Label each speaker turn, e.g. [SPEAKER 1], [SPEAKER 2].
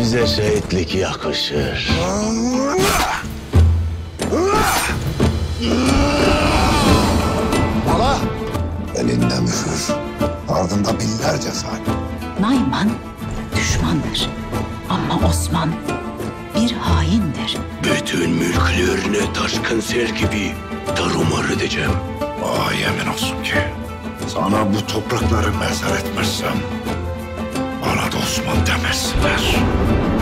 [SPEAKER 1] bize şehitlik yakışır.
[SPEAKER 2] Bala! Elinde mühür, ardında binlerce zalim.
[SPEAKER 3] Nayman düşmandır ama Osman bir haindir.
[SPEAKER 1] Bütün mülklerine taşkın sel gibi tarumar edeceğim.
[SPEAKER 2] Aa, yemin olsun ki sana bu toprakları mezar etmezsem bana da Osman demezsinler.